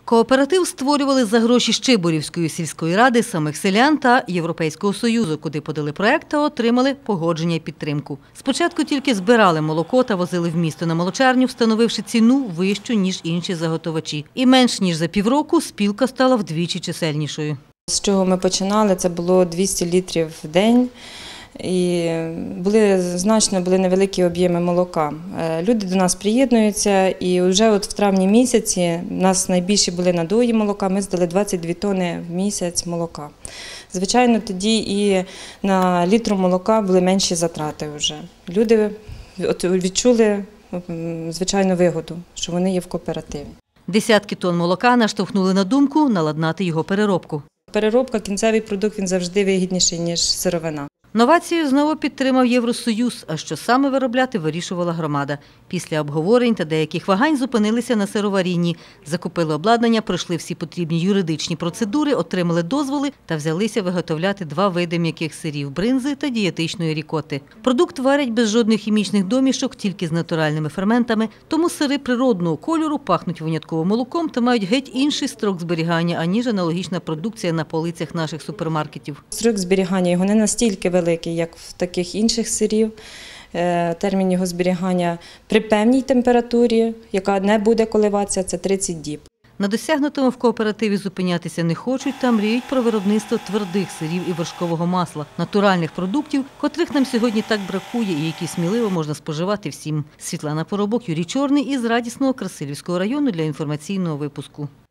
Кооператив створювали за гроші Щиборівської сільської ради, самих селян та Європейського Союзу, куди подали проект та отримали погодження і підтримку. Спочатку тільки збирали молоко та возили в місто на молочарню, встановивши ціну вищу, ніж інші заготовачі. І менш ніж за півроку спілка стала вдвічі чисельнішою. З чого ми починали, це було 200 літрів в день. І були невеликі об'єми молока. Люди до нас приєднуються, і вже в травні місяці у нас найбільші були надої молока, ми здали 22 тонни в місяць молока. Звичайно, тоді і на літру молока були менші затрати вже. Люди відчули, звичайно, вигоду, що вони є в кооперативі. Десятки тонн молока наштовхнули на думку наладнати його переробку. Переробка, кінцевий продукт, він завжди вигідніший, ніж сировина. Новацію знову підтримав Євросоюз, а що саме виробляти, вирішувала громада. Після обговорень та деяких вагань зупинилися на сироварінні. Закупили обладнання, пройшли всі потрібні юридичні процедури, отримали дозволи та взялися виготовляти 2 види м'яких сирів – бринзи та дієтичної рікоти. Продукт варять без жодних хімічних домішок, тільки з натуральними ферментами, тому сири природного кольору пахнуть винятково молоком та мають геть інший строк зберігання, аніж аналогічна продукція на полицях наших супермаркетів. Строк зберігання його не настільки великий, як в таких інших сирів. Термін його зберігання при певній температурі, яка не буде коливатися, це 30 діб. На досягнутому в кооперативі зупинятися не хочуть та мріють про виробництво твердих сирів і вершкового масла, натуральних продуктів, котрих нам сьогодні так бракує і які сміливо можна споживати всім. Світлана Поробок, Юрій Чорний із радісного Красилівського району для інформаційного випуску.